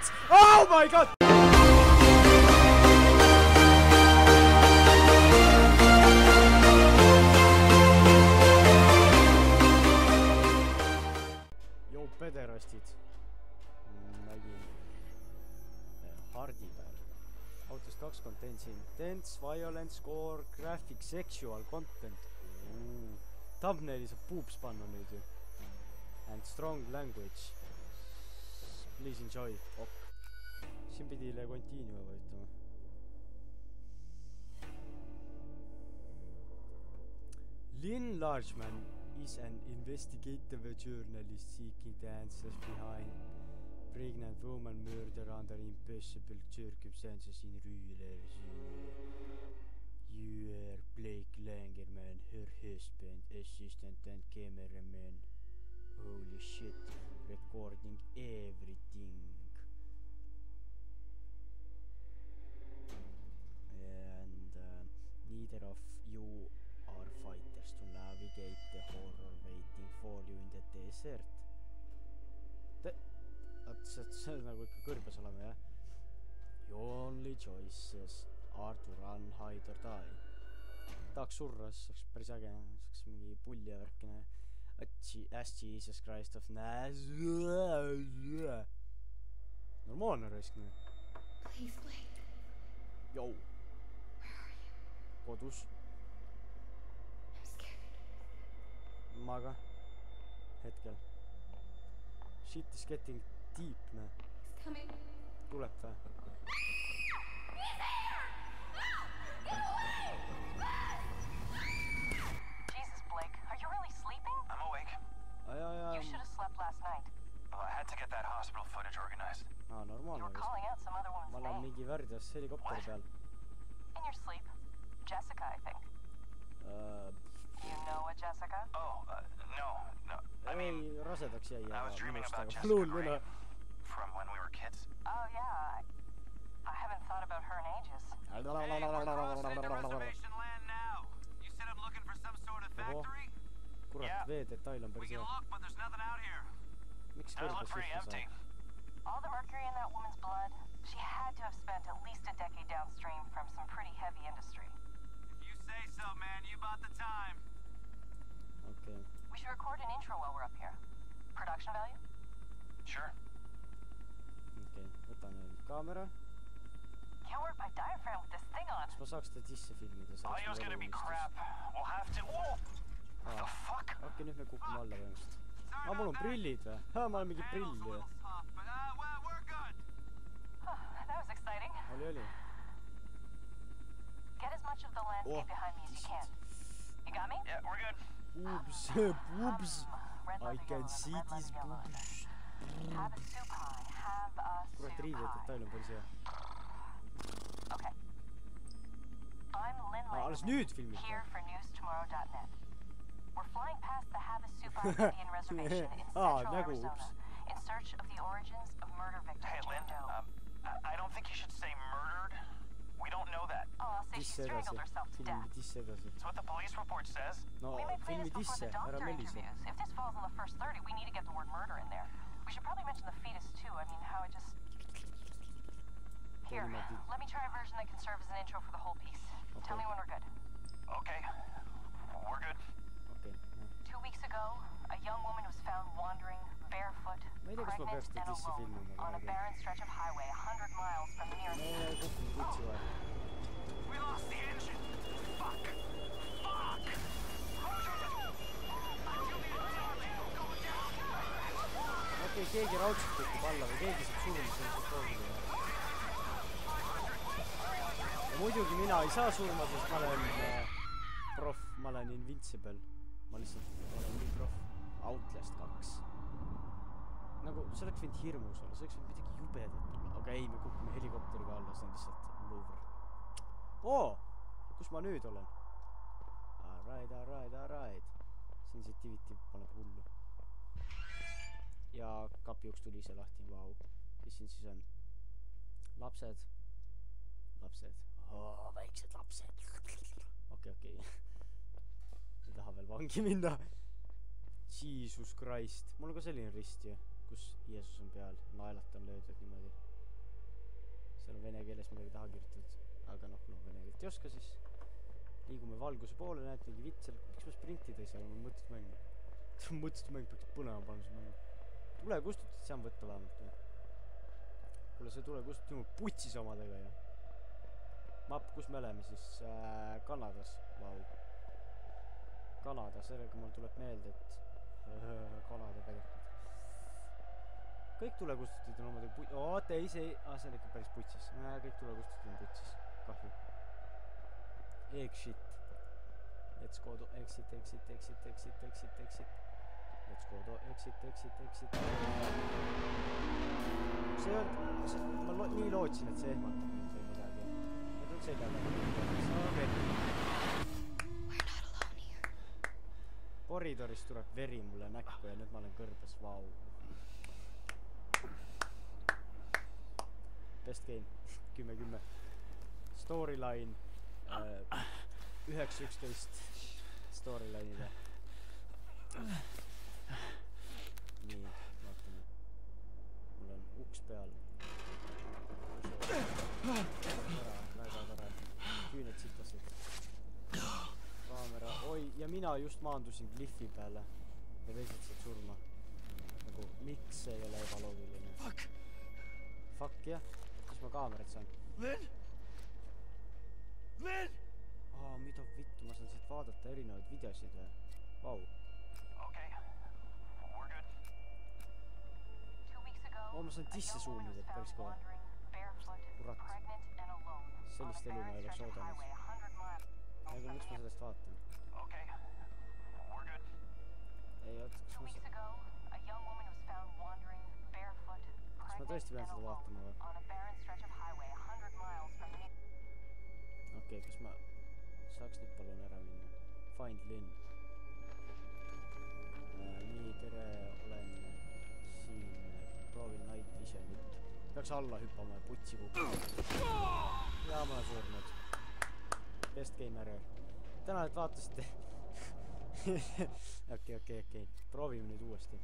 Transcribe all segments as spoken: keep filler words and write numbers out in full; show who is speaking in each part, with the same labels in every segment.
Speaker 1: shit! Oh my god! Joo, pederastid. Nägin Hardi peal. Autos kaks contains intense, violence, gore, graphic, sexual content. Ooh. Thumbnaili saab boobs panna nüüd ju. And strong language. Please enjoy. Ok. Siin pidi üle continue võitama. Lynn Largeman is an investigative journalist seeking the answers behind pregnant woman murder under impossible circumstances in rural You are Blake Langerman, her husband, assistant and cameraman. Holy shit, recording everything. And uh, neither of you are fighters to navigate the horror waiting for you in the desert. Te- see, see on nagu ikka kõrbes oleme, jah? Your only choices are to run, hide or die. Tahaks surra, siis saaks päris äge, saaks mingi pulli ja värkine. As Jesus Christ of Nazareth. Normaalne raiskne.
Speaker 2: Please, Blake.
Speaker 1: Yo.
Speaker 2: Where are you?
Speaker 1: Kodus.
Speaker 2: I'm scared.
Speaker 1: Maga. Hetkel. Shit is getting deep, ne.
Speaker 2: He's coming.
Speaker 1: Tuleb vä?
Speaker 2: He's here! No! Get away!
Speaker 3: Jesus, Blake, are you really sleeping?
Speaker 4: I'm awake.
Speaker 1: Ai, ai, ai.
Speaker 3: You should have slept last night.
Speaker 4: Well, I had to get that hospital footage organized.
Speaker 1: Aa,
Speaker 3: You
Speaker 1: normaalne
Speaker 3: were
Speaker 1: raisk.
Speaker 3: calling out some other
Speaker 1: Ma
Speaker 3: woman's
Speaker 1: olen
Speaker 3: name.
Speaker 1: mingi värdjas helikopteri peal.
Speaker 3: In your sleep. Jessica, I think.
Speaker 1: Uh,
Speaker 3: You know a Jessica?
Speaker 4: Oh, uh, no, no. I mean,
Speaker 1: ei, rasedaks jäi,
Speaker 4: I was
Speaker 1: aga
Speaker 4: dreaming
Speaker 1: minust
Speaker 4: about
Speaker 1: aga
Speaker 4: Jessica
Speaker 1: luul
Speaker 4: Gray
Speaker 1: üle.
Speaker 4: from when we were kids.
Speaker 3: Oh, yeah. I, I haven't thought about her in ages.
Speaker 4: Hey, we're crossing into reservation land now. You said I'm looking for some sort of factory?
Speaker 1: Kurat,
Speaker 4: Yeah.
Speaker 1: vee detail on
Speaker 4: We
Speaker 1: päris
Speaker 4: can
Speaker 1: hea.
Speaker 4: look, but there's nothing out here.
Speaker 1: Miks
Speaker 4: Does look
Speaker 1: kõrbes
Speaker 4: pretty
Speaker 1: juhtus
Speaker 4: empty.
Speaker 1: on?
Speaker 3: All the mercury in that woman's blood, she had to have spent at least a decade downstream from some pretty heavy industry.
Speaker 4: If you say so, man, you bought the time.
Speaker 1: Okei.
Speaker 3: We should record an intro while we're up here. Production value?
Speaker 4: Sure.
Speaker 1: Okei, võtame nüüd kaamera.
Speaker 3: Can't work my diaphragm with this thing on.
Speaker 1: Kas ma saaks teda sisse filmida? See oleks
Speaker 4: Audio's
Speaker 1: mu
Speaker 4: gonna be
Speaker 1: eluunistus.
Speaker 4: crap. We'll have to. Whoa! What the
Speaker 1: Aa,
Speaker 4: fuck?
Speaker 1: okei, nüüd me kukume alla põhimõtteliselt.
Speaker 4: Sorry
Speaker 1: Aa, mul on
Speaker 4: about that.
Speaker 1: prillid või? Haa, ma olen mingi prill
Speaker 4: Panel's a
Speaker 1: ju.
Speaker 4: little soft, but, uh, well, we're good.
Speaker 3: That was exciting.
Speaker 1: Oli, oli.
Speaker 3: Get as much of the landscape
Speaker 1: Oh,
Speaker 3: behind me as you can. You got me?
Speaker 4: Yeah, we're good.
Speaker 1: Boobs, boobs.
Speaker 3: Red
Speaker 1: I
Speaker 3: leather
Speaker 1: can
Speaker 3: yellow,
Speaker 1: see
Speaker 3: red
Speaker 1: these
Speaker 3: leather yellow.
Speaker 1: boobs.
Speaker 3: Have a soup pie. Have a
Speaker 1: Kurat,
Speaker 3: soup
Speaker 1: riide
Speaker 3: pie.
Speaker 1: detail on päris hea.
Speaker 3: Okay. I'm Lynn
Speaker 1: Aa, alles
Speaker 3: Langman,
Speaker 1: nüüd filmid
Speaker 3: here
Speaker 1: või?
Speaker 3: for news tomorrow dot net. We're flying past the Have a Soup Pie Indian Reservation in
Speaker 1: Aa,
Speaker 3: central
Speaker 1: nägu,
Speaker 3: Arizona
Speaker 1: ups.
Speaker 3: in search of the origins of murder victim
Speaker 4: Hey, Lynn,
Speaker 3: Jane Doe.
Speaker 4: um, I I don't think you should say murdered. We don't know that.
Speaker 3: Oh, I'll say she
Speaker 1: Disse
Speaker 3: strangled
Speaker 1: edasi.
Speaker 3: herself to
Speaker 1: Filmi
Speaker 3: death.
Speaker 1: disse edasi.
Speaker 4: That's what the police report says.
Speaker 1: No,
Speaker 3: We may play
Speaker 1: filmi
Speaker 3: this before
Speaker 1: disse,
Speaker 3: the
Speaker 1: ära
Speaker 3: doctor
Speaker 1: mellise.
Speaker 3: interviews. If this falls on the first thirty, we need to get the word murder in there. We should probably mention the fetus too. I mean, how it just... Here, let me try a version that can serve as an intro for the whole piece. Tell me when we're good.
Speaker 4: Okay, we're good.
Speaker 1: Okei.
Speaker 3: Two weeks ago, a young woman was found wandering barefoot,
Speaker 1: Ma ei tea, kas ma
Speaker 3: pregnant
Speaker 1: peaks
Speaker 3: and
Speaker 1: teda disse
Speaker 3: alone
Speaker 1: filmima
Speaker 3: on a
Speaker 1: kunagi.
Speaker 3: barren stretch of highway a hundred miles from the nearest...
Speaker 1: Me kukume kutsi vahel.
Speaker 4: We lost the engine. Fuck. Fuck.
Speaker 1: Okei, keegi raudselt kukub alla või keegi saab surma, see on psühholoogiline. Ja muidugi mina ei saa surma, sest ma olen äh, proff, ma olen invincible. Ma lihtsalt olen nii proff. Outlast kaks. Nagu, see oleks võinud hirmus olla, see oleks võinud midagi jubedat olla. Aga ei, me kukume helikopteriga alla, see on lihtsalt Louvre. Oo! Kus ma nüüd olen? Alright, alright, alright. Sensitivity paneb hullu. Ja kapi uks tuli ise lahti, vau. Mis siin siis on? Lapsed. Lapsed. Oo, väiksed lapsed. Okei, okei. Ei taha veel vangi minna. Jesus Christ. Mul on ka selline rist ju, kus Jeesus on peal. Naelat on löödud niimoodi. seal on vene keeles midagi taha kirjutatud, aga noh, kui ma vene keelt ei oska, siis liigume valguse poole, näed mingi vitt seal, miks ma sprintida ei saa, ma mõtlesin mäng mõtlesin mäng peaks põnema panema see mäng. Tule kustutit saan võtta vähemalt või? Kuule see tule kustutit mu putsis omadega ja mapp, kus me oleme siis äh, Kanadas, vau Kanada, sellega mul tuleb meelde, et äh, Kanada tegelikult kõik tulekustutid on omadega put-, oota ei see, ah see on ikka päris putsis äh, kõik tulekustutid on putsis, kahju exit let's go to exit, exit, exit, exit, exit, exit let's go to exit, exit, exit see on, ma lo nii lootsin, et see ehmatab mind või midagi need on seljaga okay. Koridoris tuleb veri mulle näkku ja nüüd ma olen kõrbes, vau best game, kümme kümme storyline üheksa üksteist storyline'ile nii, vaatame mul on uks peal tore, väga tore küüned sitasid kaamera, oi ja mina just maandusin kliffi peale ja teised said surma nagu, miks see ei ole ebaloogiline fuck fuck jah, siis ma kaamerat saan Lynn Lynn aa, mida vittu, ma saan siit vaadata erinevaid videosid või vau
Speaker 4: Okay, we're good.
Speaker 1: oo, ma saan disse zoomida, et päris kõva kurat sellist elu ma ei oleks oodanud aga miks ma sellest vaatan
Speaker 4: Okay, we're good.
Speaker 1: ei oota, kas ma sa- kas ma tõesti pean seda vaatama või okei okay, kas ma saaks nüüd palun ära minna find Lynn äh, nii tere olen siin proovin night visionit peaks alla hüppama ja putsi kukkuma ja ma olen surnud best game error tänan et vaatasite okei okei okei proovime nüüd uuesti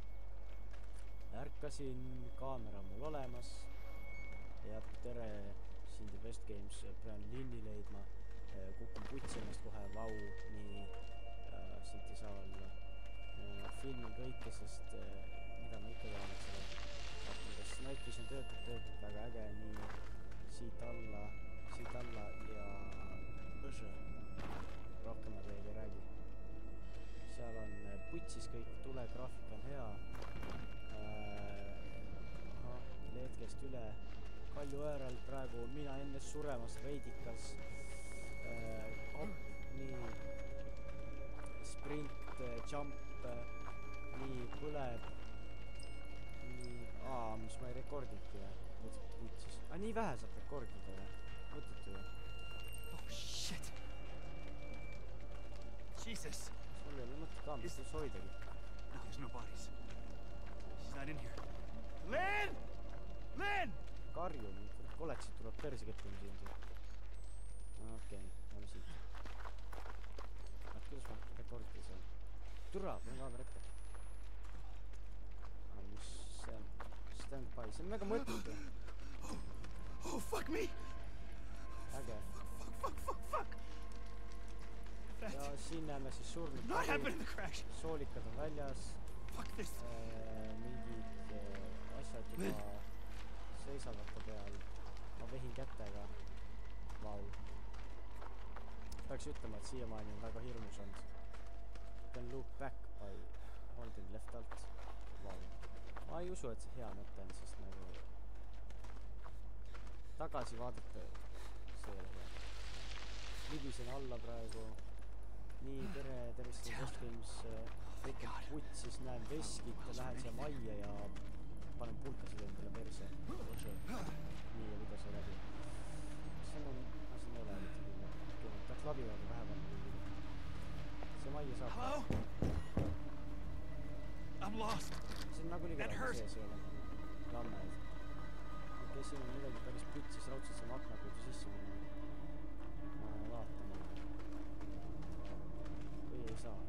Speaker 1: ärkasin kaamera mul olemas ja tere siin The Best Games pean Linni leidma kukun putsi ennast kohe vau nii äh, siit ei saa olla äh, filmin kõike sest äh, mida ma ikka tean et selle vaatan kas Night Vision töötab töötab väga äge nii siit alla siit alla ja õse rohkem ma teiega ei räägi seal on putsis kõik tulegraafik on hea äh, ahah leetkest üle Kalju äärel praegu mina enne suremas veidikas äh, hopp nii sprint jump nii põleb nii aa mis ma ei rekordinudki või mõtlesin putsis aa nii vähe saab rekordida või mõttetu ju
Speaker 4: Oh shit. Jesus.
Speaker 1: sul ei ole mõtet kaamerist üldse hoidagi
Speaker 4: No, there's no bodies. She's not in here. Lynn! Lynn!
Speaker 1: karju mind koleksid tuleb perse kätte siin okei okay, lähme siit kuidas ma rekordida saan türa panen kaamera ette aga mis see on stand by see on väga mõttetu
Speaker 4: Oh fuck me.
Speaker 1: äge
Speaker 4: Fuck fuck fuck fuck.
Speaker 1: ja siin näeme siis surnud
Speaker 4: Not happened in the crash.
Speaker 1: soolikad on väljas
Speaker 4: Fuck this.
Speaker 1: äh, mingid äh, asjad juba seisavad ta peal ma vehin kätega vau peaks ütlema et siiamaani on väga hirmus olnud can look back by holding left alt vau ma ei usu et see hea mõte on sest nagu tagasi vaadata see ei ole hea libisen alla praegu nii tere tervist Best Games kõik on putsis näen veskit ja lähen siia majja ja panen pulkasid endale perse nii ja mida see läbi see on ma siin ei ole mitte küll okei ma peaks läbi vaadata vähe panna see majja saab
Speaker 4: Hello? I'm lost.
Speaker 1: see on nagunii kedagi sees ei ole lammeid okei siin on midagi päris putsis raudselt saame akna püüda sisse minna ma vaatan või ei saa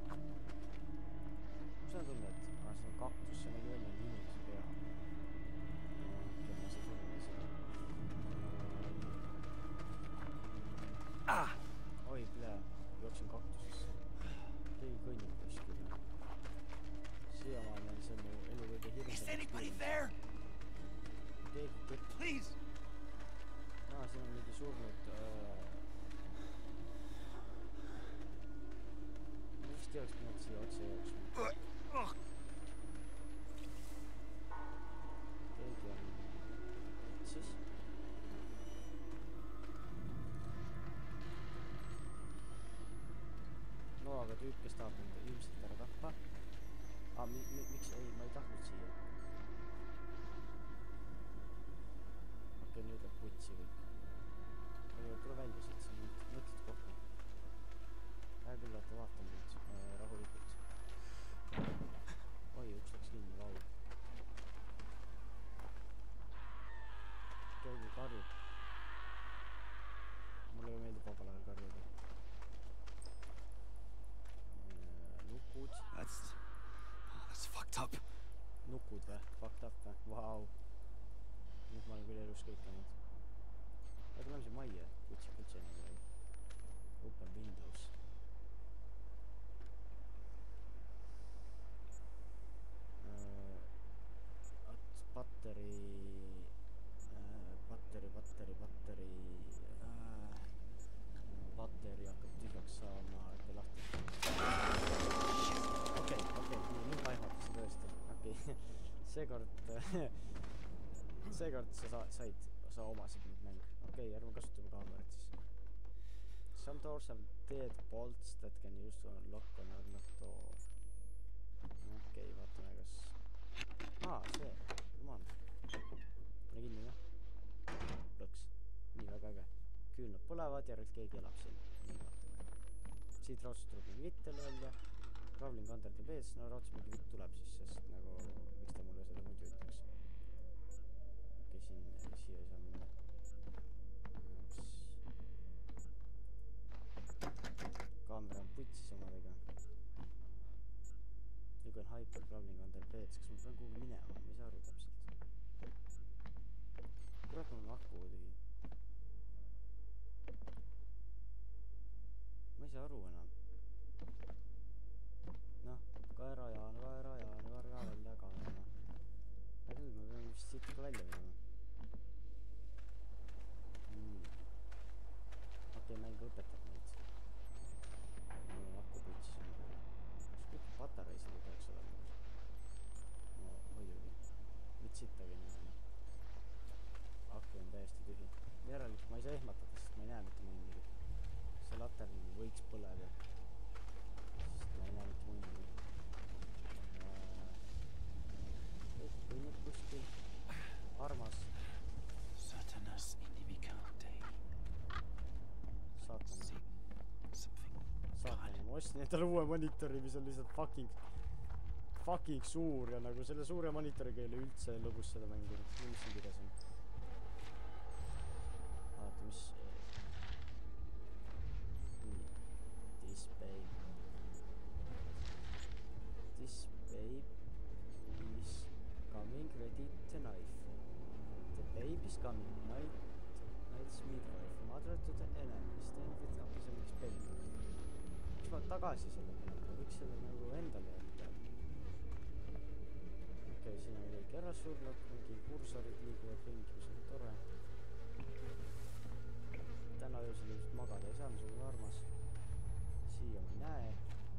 Speaker 1: mis on tunne et aa see on kaktus see nägi välja inimese pea okei ma ei saa tunne seda tüüp, kes tahab mind ilmselt ära tappa. Aa, mi- mi- miks? Ei, ma ei tahtnud siia. Okei, nüüd läheb putsi kõik. Aga tule välja siit, see on mõttetu koht. Hea küll, olete vaatama nüüd äh, rahulikult. Oi, üks läks kinni, vau. Keegi karjub. Mulle ju meeldib vabal ajal karjuda. Nukud.
Speaker 4: That's... That's fucked up.
Speaker 1: Nukud või? Fucked up või? Vau. Nüüd ma olen küll elus kõik olnud. Aga tuleme siin majja. Kutsi, kutsi enam midagi. Open Windows. Batteri, batteri, batteri, batteri, batteri hakkab tühjaks saama, äkki lahti. Okei, okei, nüüd ma ehmatasin tõesti, okei. Seekord, seekord sa sa said, sa omasid nüüd mäng. Okei, ärme kasutame kaamerat siis. Some doors have dead bolts that can use to unlock an unlocked door. Okei, vaatame kas... Aa, see. Jumal. Pane kinni, jah? Lõks. Nii, väga äge. Küünlad põlevad, järelt keegi elab siin. Nii, vaatame. Siit raudselt tuleb mingi vittel välja. Traveling under the beds. No raudselt mingi vitt tuleb siis, sest nagu... Miks ta mulle seda muidu ütleks? Okei, siin... Siia ei saa minna. Kaamera on putsis omadega. You can hyper traveling under beds. Kas ma pean kuhugi minema? Ma ei saa aru täpselt. Kurat, mul on aku kuidagi. Ma ei saa aru enam. Noh, kaera Jaan, kaera Jaan, karga välja kaera. Hea küll, ma pean vist siit ka välja minema. Nii. Okei, mäng õpetab meid. Mul on aku putsis. Kas kõik patareisid ei peaks olema? No, muidugi. Mitte sittagi nii on. Aku on täiesti tühi. Järelikult ma ei saa ehmatada, sest ma ei näe mitte munnigi. See latern võiks põleda. Sest ma ei näe mitte munnigi. Kõik põnnib kuskil. Armas.
Speaker 4: Satanas inimicate.
Speaker 1: Saatana.
Speaker 4: Something.
Speaker 1: Saatana. Ma ostsin endale uue monitori, mis on lihtsalt fucking fucking suur ja nagu selle suure monitoriga ei ole üldse lõbus seda mängu. Mis siin kirjas on? Vaata, mis... Nii. This babe. This babe is coming ready to knife. The babe is coming. Night, night's midwife. Mother to the enemy. Stand with up. See on miks babe. Miks ma tagasi selle peale? Ma võiks selle nagu endale jätta. Okei, siin on kõik ära surnud. Mingi kursorid liiguvad ringi, mis on tore. Täna öösel ilmselt magada ei saa, mis on armas. Siia ma ei näe.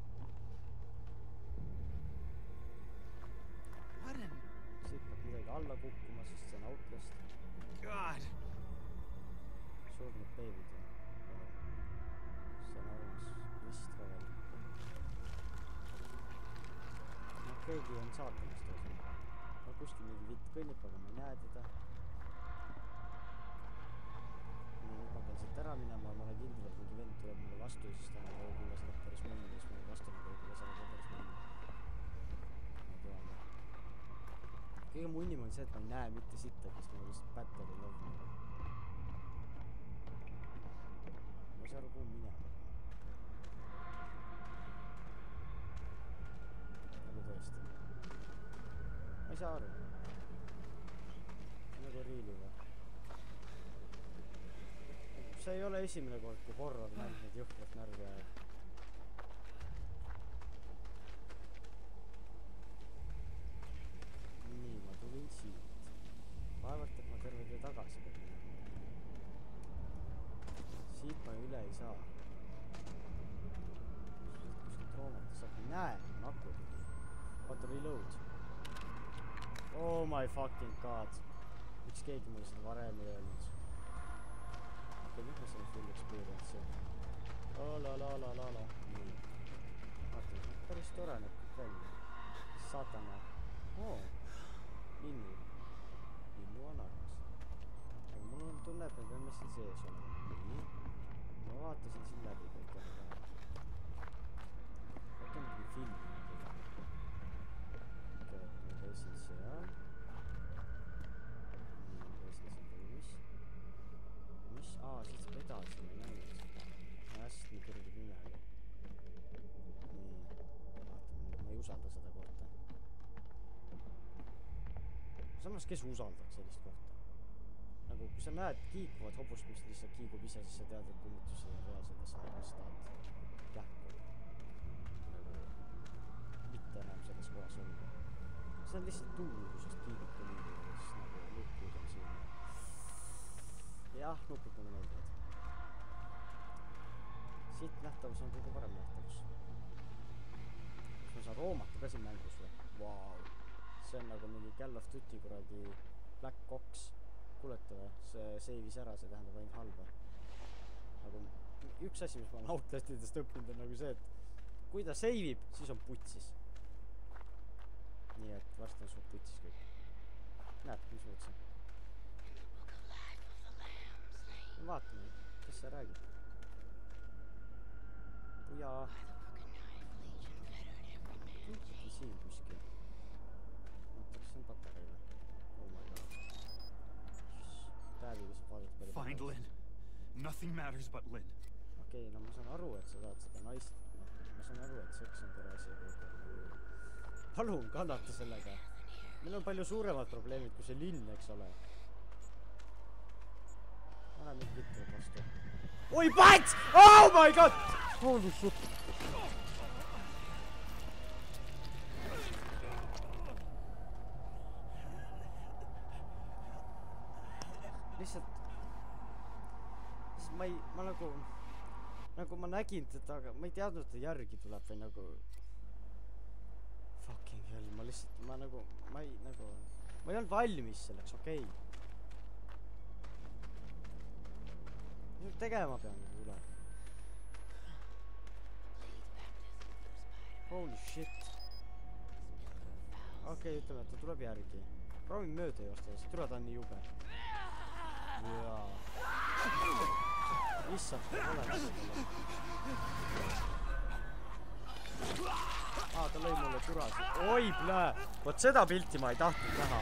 Speaker 1: Siit peab midagi alla kukkuma, sest see on Outlast.
Speaker 4: God!
Speaker 1: Surnud beebid. See on armas. Vist ka veel. No keegi on saatanast osa. No kuskil mingi vitt kõnnib, aga ma ei näe teda. Nii, nüüd ma pean siit ära minema, ma olen kindel, et mingi vend tuleb mulle vastu ja siis ta nagu võib-olla saab päris mõni, kes mulle vastu nagu võib-olla saab päris mõni. Ma tean. Kõige munnim on see, et ma ei näe mitte sitta, kes nagu lihtsalt battle ei love nagu. Ma ei saa aru, kuhu minema. Nagu tõesti. Ma ei saa aru. Nagu riili või? See ei ole esimene kord, kui horror näeb neid juhvat närvi ajab. Nii, ma tulin siit. Vaevalt, et ma terve töö tagasi pean. Siit ma üle ei saa. Kuskilt roomata saab. Näe, on aku. What to reload? Oh my fucking god. Miks keegi mulle seda varem ei öelnud? Okei, nüüd ma saan full experience'i. La la la la la la. Nii. päris tore näeb kõik välja. Saatana. Oo. Linnu. Linnu on armas. Aga mul on tunne, et me peame siin sees olema. Nii. Ma vaatasin siin läbi kõik ära. Äkki on mingi film. Okei, ma käisin seal. Nii, ma käisin siin ruumis. Mis? Aa, siit saab edasi, ma ei näinud seda. Hästi nii kõrge pime oli. Nii, vaatame nüüd, ma ei usalda seda kohta. Samas, kes usaldaks sellist kohta? Nagu, kui sa näed kiikuvat hobust, mis lihtsalt kiigub ise, siis sa tead, et kummitus ei ole reaalselt, et sa näed kähku. Nagu, mitte enam selles kohas olla. See on lihtsalt tuul, kui sest kiigub niimoodi, siis nagu nukud on siin. Jah, nukud mulle meeldivad. Siit nähtavus on kõige parem nähtavus. Kas ma saan roomata ka siin mängus või? Vau. See on nagu mingi Call of Duty kuradi Black Ops. Kuulete või? See seivis ära, see tähendab ainult halba. Nagu üks asi, mis ma olen Outlastidest õppinud, on nagu see, et kui ta seivib, siis on putsis. Nii et varsti on suht putsis kõik. Näed, mis ma ütlesin? Vaatame, kes sa räägid. Jaa. Ikkagi siin kuskil. Oota, kas see on patarei või? Oh my god. Täheliga saab vaadata palju.
Speaker 5: Find Lynn. Nothing matters but Lynn.
Speaker 1: Okei, no ma saan aru, et sa tahad seda naist. Ma saan aru, et seks on tore asi. Palun, kannata sellega. Meil on palju suuremad probleemid kui see linn, eks ole. Ära mind vittud vastu. Oi, pats! Oh my god! Holy shit! Lihtsalt... Lihtsalt ma ei... Ma nagu... Nagu ma nägin teda, aga ma ei teadnud, et ta järgi tuleb või nagu... Fucking hell, ma lihtsalt... Ma nagu... Ma ei nagu... Ma ei olnud valmis selleks, okei. Okay. Mis tegema pean üle? Holy shit. Okei, okay, ütleme, et ta tuleb järgi. Proovin mööda joosta, sest tule ta on nii jube. Jaa. Issand, ta pole näinud. Aa, ta lõi mulle turasi. Oi, plää! Vot seda pilti ma ei tahtnud näha.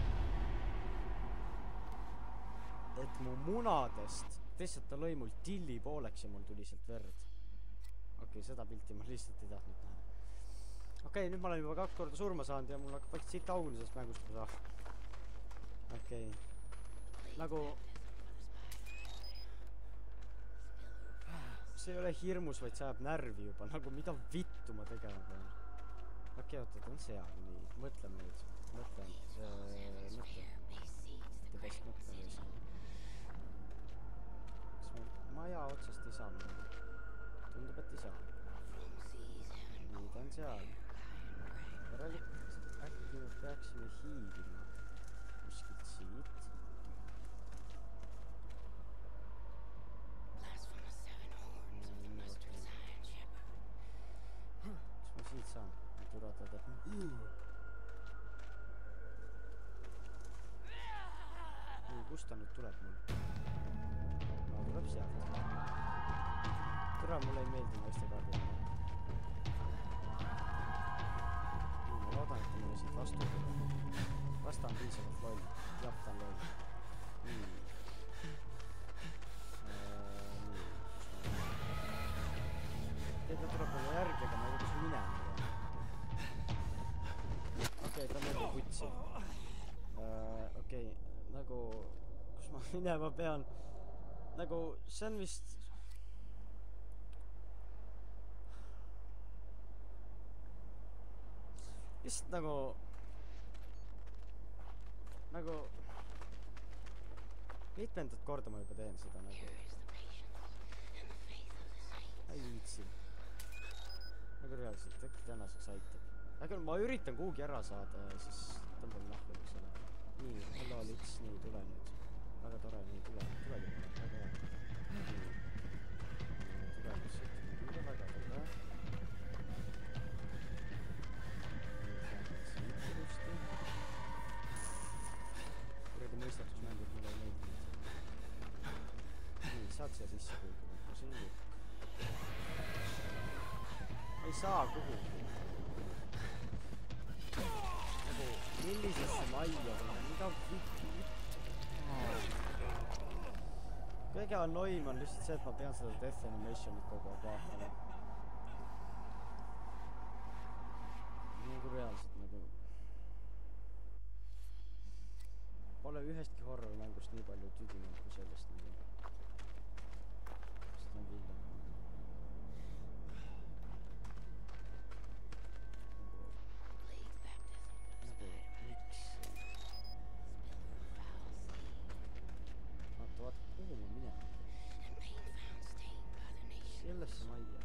Speaker 1: Et mu munadest lihtsalt ta lõi mul tilli pooleks ja mul tuli sealt verd. Okei, okay, seda pilti ma lihtsalt ei tahtnud näha. Okei, okay, nüüd ma olen juba kaks korda surma saanud ja mul hakkab vaikselt siit augulisest mängust seda. Okei. Okay. Nagu... See ei ole hirmus, vaid see ajab närvi juba. Nagu mida vittu ma tegema pean. Okei, okay, oota, ta on seal. Nii, mõtleme nüüd. Mõtlen. Äh, mõtlen. Te peast mõtleme siis. Kas me maja otsast ei saa minna? Tundub, et ei saa. Nii, ta on seal. Järelikult äkki me peaksime hiilima kuskilt siit. Kas ma siit saan? Ma turvatada. Nii, kust ta nüüd tuleb mul? No, tuleb sealt. Tura, mulle ei meeldi naiste kaardil. Nii, ma loodan, et ta mulle siit vastu tuleb. Vasta on piisavalt loll. Jah, ta on loll. Nii. Nii. Teid ta tuleb mulle järgi, aga ma ei tea, kus minema. Okei, ta on juba putsi. Okei, nagu... Kus ma minema pean? Nagu, see on vist... Vist nagu... Nagu... Mitmendat korda ma juba teen seda nagu... Ei viitsi. Nagu reaalselt, äkki tänaseks aitab. Aga ma üritan kuhugi ära saada ja siis tõmbab nahku, eks ole. Nii, hello Lits, nii, tule nüüd. Väga tore, nii, tule, tule tule, väga hea. Nii, tule nüüd siit, nii, väga tore. sisse kuulda, aga see on lukk. Ma ei saa kuhugi. Nagu, millisesse majja või mida viki? Kõige annoyim on lihtsalt see, et ma pean seda death animationit kogu aeg vaatama. Nagu reaalselt nagu... Pole ühestki horror-mängust nii palju tüdinud kui sellest nagu. Seda on vilja. Nagu, miks? Vaata, vaata, kuhu ma minema? Sellesse majja.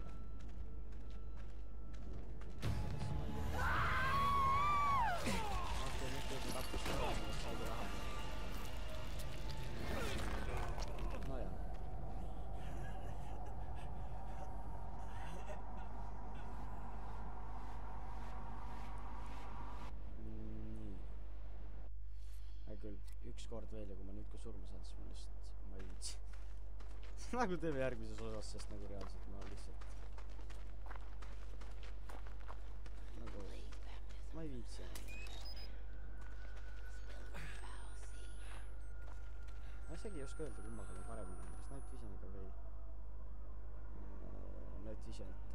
Speaker 1: Üks kord veel ja kui ma nüüd kui surma saan, siis ma lihtsalt, ma ei viitsi. Nagu teeme järgmises osas, sest nagu reaalselt ma lihtsalt nagu ma ei viitsi. Ma isegi ei oska öelda, kummaga ma paremini on, kas Night Visioniga või Night Visionita.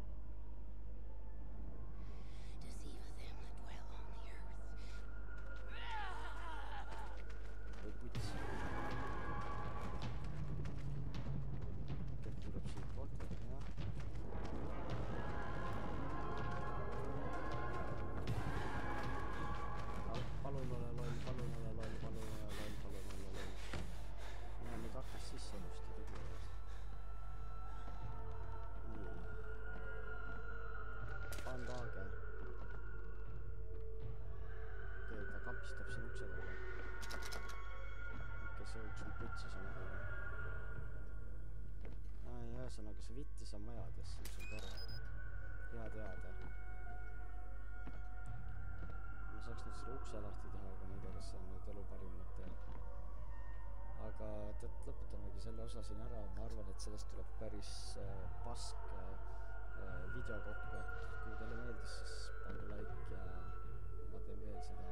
Speaker 1: Ühesõnaga, see vittis on majades, mis on tore. Hea teada. Ma saaks nüüd selle ukse lahti teha, aga ma ei tea, kas see on nüüd elu parimat teha. Aga tead, lõpetamegi selle osa siin ära. Ma arvan, et sellest tuleb päris äh, pask äh, video kokku, et kui teile meeldis, siis pange like ja ma teen veel seda.